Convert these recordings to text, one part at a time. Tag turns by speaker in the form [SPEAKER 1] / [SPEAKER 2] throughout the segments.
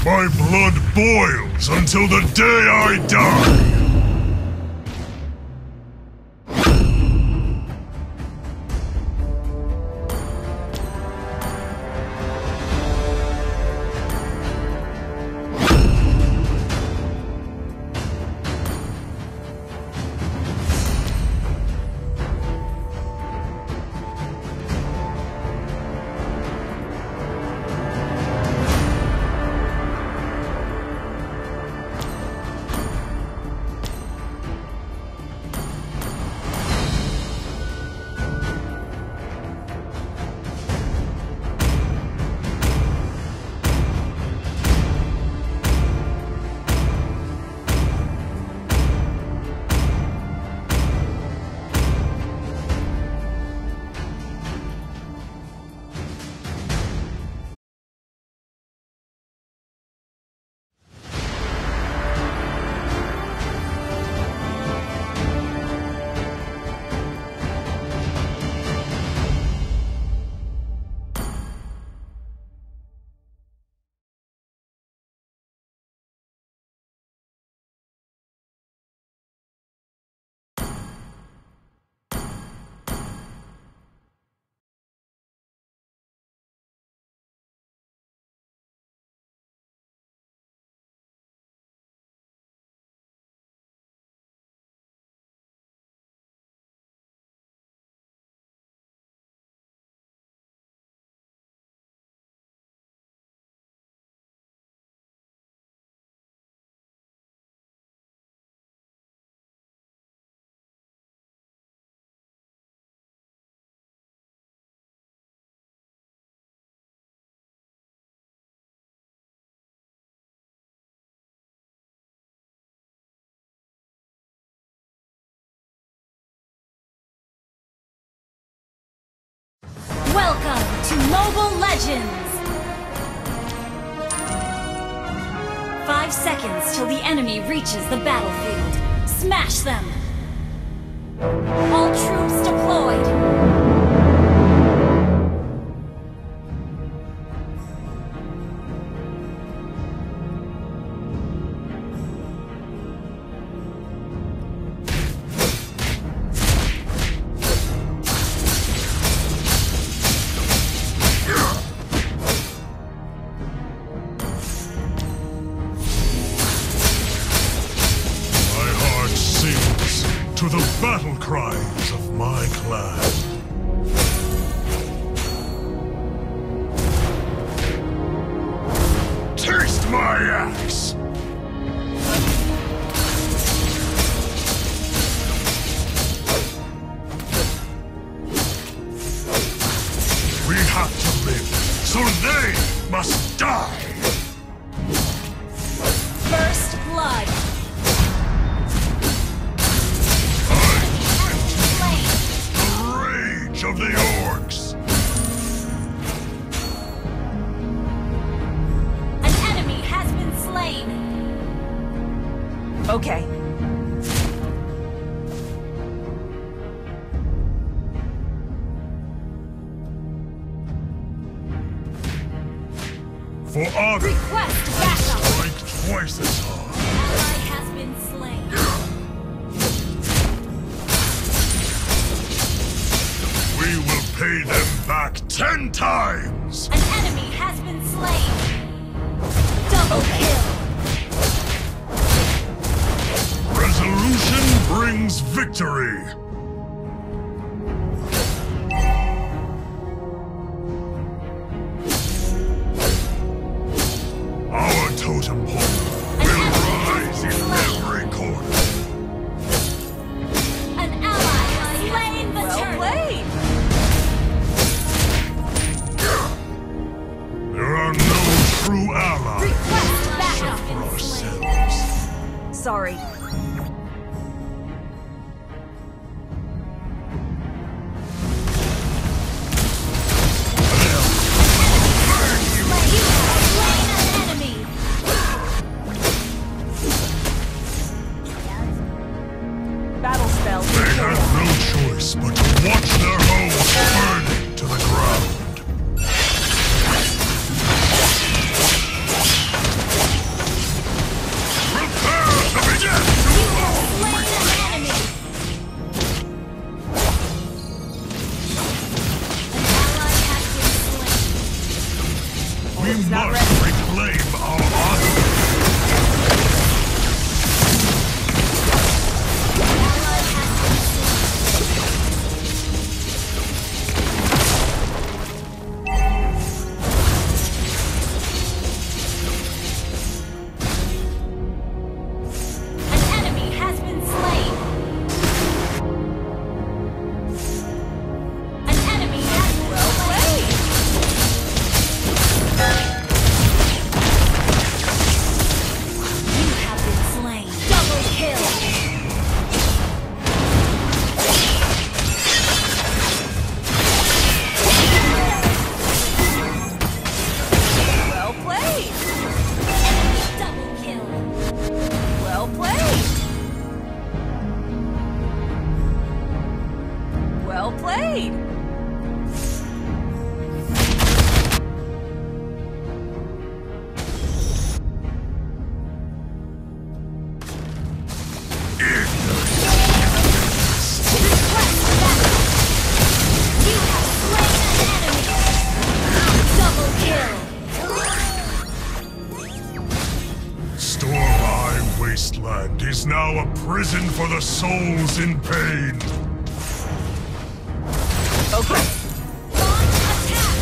[SPEAKER 1] My blood boils until the day I die!
[SPEAKER 2] Welcome to Mobile Legends! 5 seconds till the enemy reaches the battlefield. Smash them! All troops deployed!
[SPEAKER 1] To the battle cries of my clan. Taste my axe! We have to live, so they must die!
[SPEAKER 2] First blood!
[SPEAKER 1] Of the orcs.
[SPEAKER 2] An enemy has been slain.
[SPEAKER 3] Okay.
[SPEAKER 1] For honor,
[SPEAKER 2] Request backup.
[SPEAKER 1] strike twice as hard.
[SPEAKER 2] Ally has been slain.
[SPEAKER 1] We will pay them back 10 times!
[SPEAKER 2] An enemy has been slain. Double kill.
[SPEAKER 1] Resolution brings victory! Our totem pole will rise in every corner.
[SPEAKER 2] An ally has slain the turtle.
[SPEAKER 3] Played.
[SPEAKER 1] There are no true allies
[SPEAKER 2] Request backup.
[SPEAKER 1] for ourselves.
[SPEAKER 3] Sorry. Battle spell.
[SPEAKER 1] They had no choice but to watch their homes burn to the ground.
[SPEAKER 3] Is not
[SPEAKER 1] must
[SPEAKER 3] ready.
[SPEAKER 1] reclaim our honor.
[SPEAKER 2] An enemy has been slain. An enemy has been slain. You have been slain. Double kill.
[SPEAKER 3] Well played.
[SPEAKER 2] Enemy double kill.
[SPEAKER 3] Well played. Well played.
[SPEAKER 2] You have slain an enemy. Double kill.
[SPEAKER 1] Stormy Wasteland is now a prison for the souls in pain.
[SPEAKER 3] Okay.
[SPEAKER 2] Launch attack.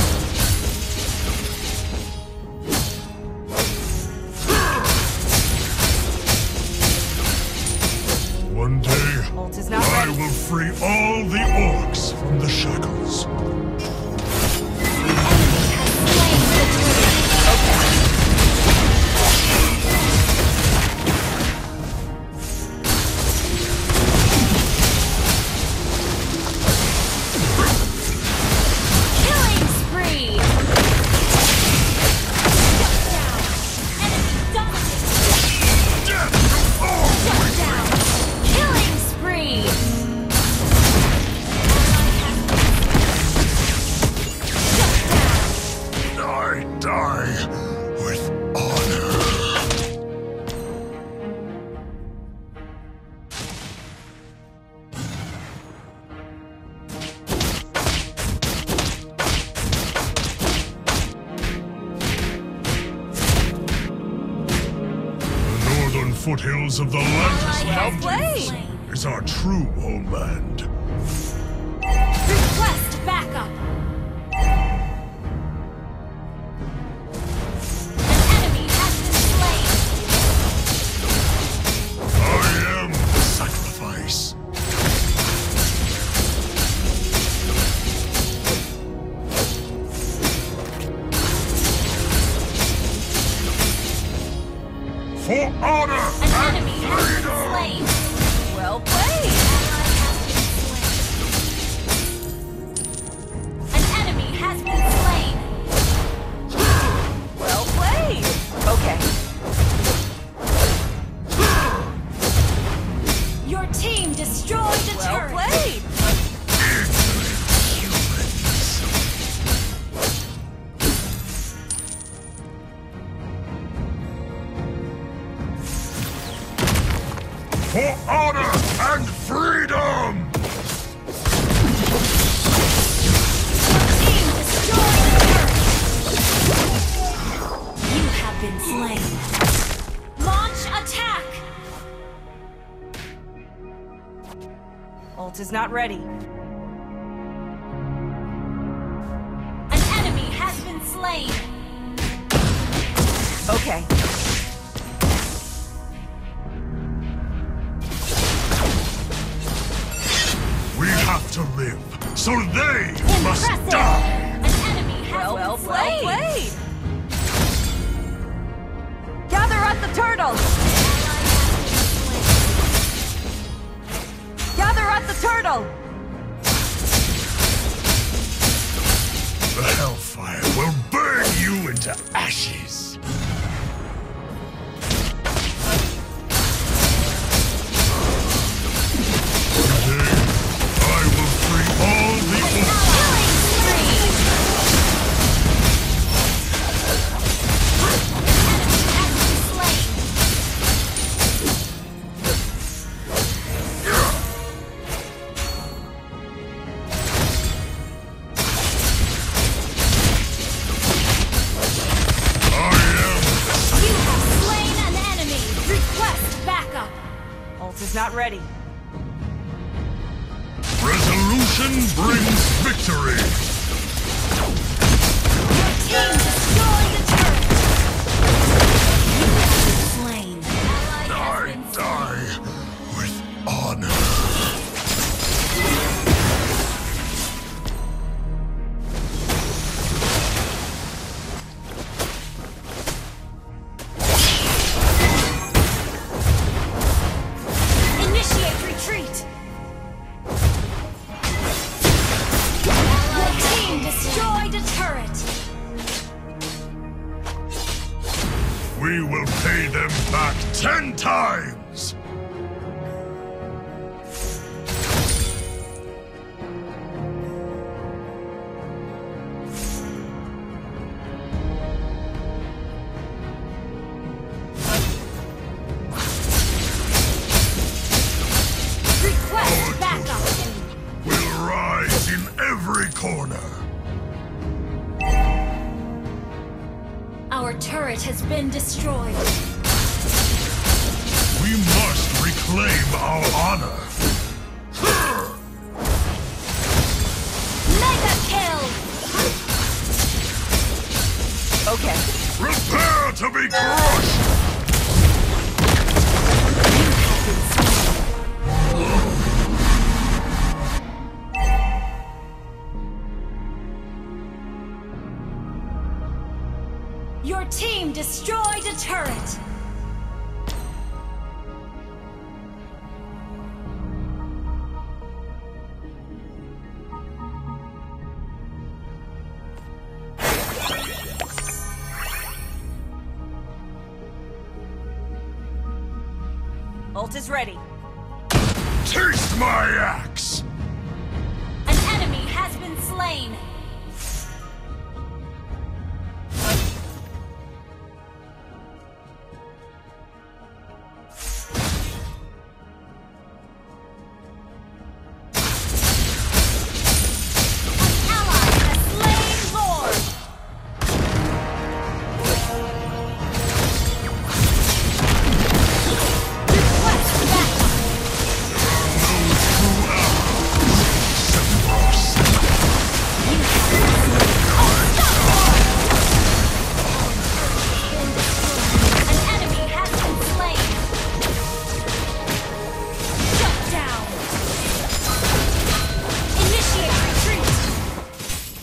[SPEAKER 1] One day,
[SPEAKER 3] Ult is not
[SPEAKER 1] I
[SPEAKER 3] ready.
[SPEAKER 1] will free all the orcs from the shackles.
[SPEAKER 2] Slain the killing spree. Shut down. Enemy dominated.
[SPEAKER 1] Death! Oh,
[SPEAKER 2] Shut down. Killing spree. Shut down.
[SPEAKER 1] I die with honor. The northern foothills of the Atlantis
[SPEAKER 3] Well
[SPEAKER 1] Mountains
[SPEAKER 3] played.
[SPEAKER 1] is our true homeland.
[SPEAKER 2] Request backup. An enemy has been slain.
[SPEAKER 1] I am the sacrifice. For honor
[SPEAKER 2] An
[SPEAKER 1] and
[SPEAKER 2] enemy has been
[SPEAKER 1] freedom!
[SPEAKER 2] slain.
[SPEAKER 3] Well played.
[SPEAKER 2] An enemy has been slain.
[SPEAKER 3] Well played. Okay.
[SPEAKER 2] Your team destroyed the
[SPEAKER 3] Well
[SPEAKER 2] turret.
[SPEAKER 3] played.
[SPEAKER 1] For honor and freedom!
[SPEAKER 2] Team destroyed the turret. You have been slain. Launch attack.
[SPEAKER 3] Ult is not ready.
[SPEAKER 2] An enemy has been slain.
[SPEAKER 3] Okay.
[SPEAKER 1] We have to live, so they must
[SPEAKER 2] Impressive.
[SPEAKER 1] die!
[SPEAKER 2] An enemy has
[SPEAKER 3] Well
[SPEAKER 2] been
[SPEAKER 3] played.
[SPEAKER 2] slain.
[SPEAKER 3] Well played. Gather at the turtle. Gather at the turtle.
[SPEAKER 1] The hellfire will burn you into ashes! Today, I will free all the orcs.
[SPEAKER 2] Killing spree. An enemy has been slain.
[SPEAKER 3] not ready.
[SPEAKER 1] Resolution brings victory!
[SPEAKER 2] Your team destroyed the turret! You have been slain. Ally has
[SPEAKER 1] I
[SPEAKER 2] been
[SPEAKER 1] die with honor.
[SPEAKER 2] Initiate retreat! Your team destroyed a turret!
[SPEAKER 1] We will pay them back 10 times!
[SPEAKER 2] Request backup!
[SPEAKER 1] Will rise in every corner.
[SPEAKER 2] Our turret has been destroyed.
[SPEAKER 1] We must reclaim our honor.
[SPEAKER 2] Mega kill!
[SPEAKER 3] Okay.
[SPEAKER 1] Prepare to be crushed!
[SPEAKER 2] Your team destroyed a turret!
[SPEAKER 3] Ult is ready.
[SPEAKER 1] Taste my axe!
[SPEAKER 2] An enemy has been slain! An ally has slain Lord! Request backup! An enemy has been slain! Shut down! Initiate retreat!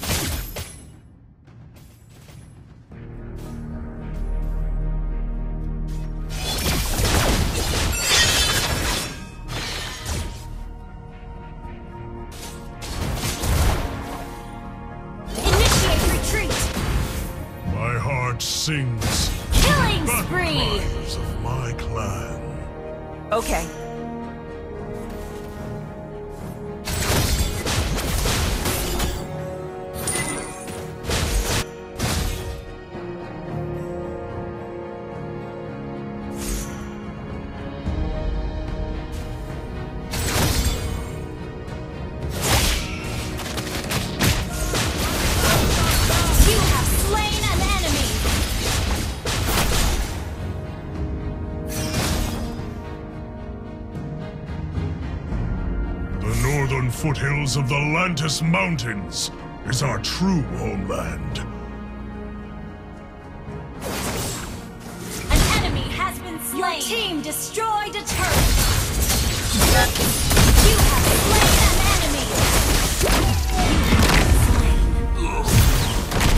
[SPEAKER 2] Initiate retreat!
[SPEAKER 1] My heart sings
[SPEAKER 2] Killing
[SPEAKER 1] battle
[SPEAKER 2] spree!
[SPEAKER 1] cries of my clan.
[SPEAKER 3] Okay.
[SPEAKER 2] You have slain an enemy!
[SPEAKER 1] The northern foothills of the Lantis Mountains is our true homeland.
[SPEAKER 2] An enemy has been slain! Your team destroyed a turret! You have slain an enemy! You have been slain!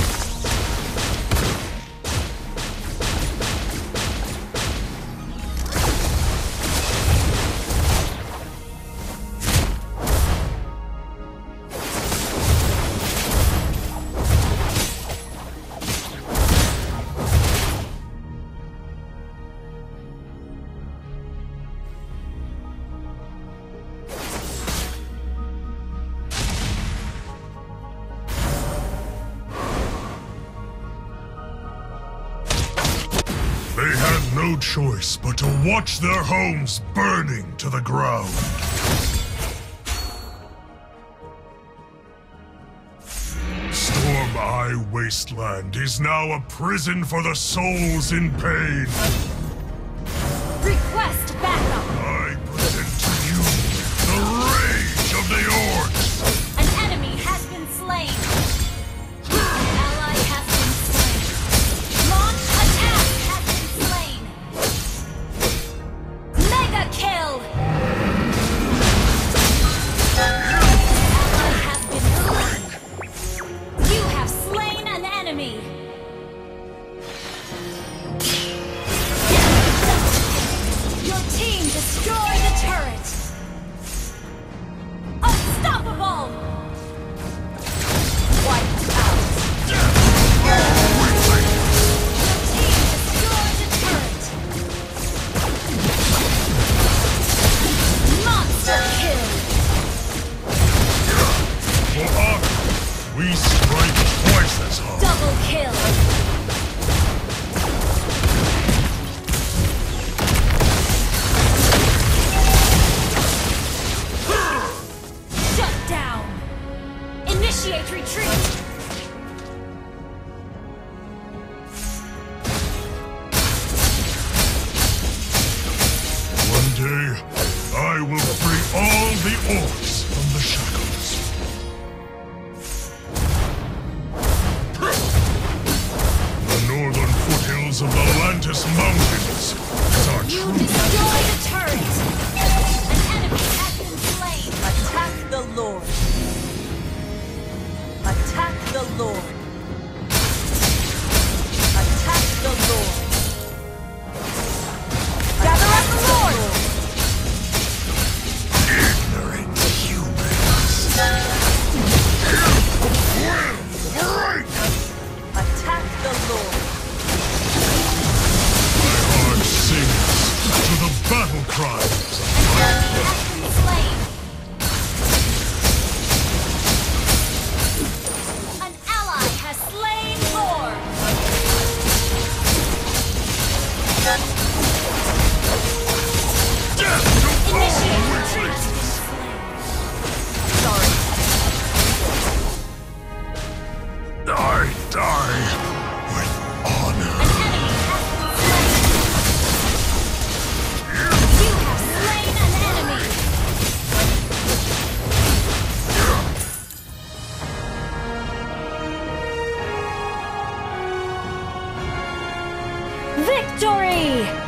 [SPEAKER 1] They had no choice but to watch their homes burning to the ground. Storm Eye Wasteland is now a prison for the souls in pain.
[SPEAKER 2] Request backup!
[SPEAKER 1] I For honor, we strike twice as hard.
[SPEAKER 2] Double kill. Shut down. Initiate retreat.
[SPEAKER 1] One day, I will free all the orcs from the shackles. The northern foothills of the Lantis Mountains is our
[SPEAKER 2] You
[SPEAKER 1] true...
[SPEAKER 2] destroy the turret. An enemy has been slain.
[SPEAKER 3] Attack the Lord. Attack the Lord. Attack the Lord. Gather up the Lord.
[SPEAKER 1] Ignorant humans. Break!
[SPEAKER 3] Attack the Lord.
[SPEAKER 1] My heart sings to the battle cries.
[SPEAKER 2] An enemy has been slain. An ally has slain Lord.
[SPEAKER 1] Death to all
[SPEAKER 2] Initiate
[SPEAKER 1] witches!
[SPEAKER 2] retreat.
[SPEAKER 3] Sorry.
[SPEAKER 1] I die with honor.
[SPEAKER 2] An enemy has been slain. You have slain an enemy. Victory!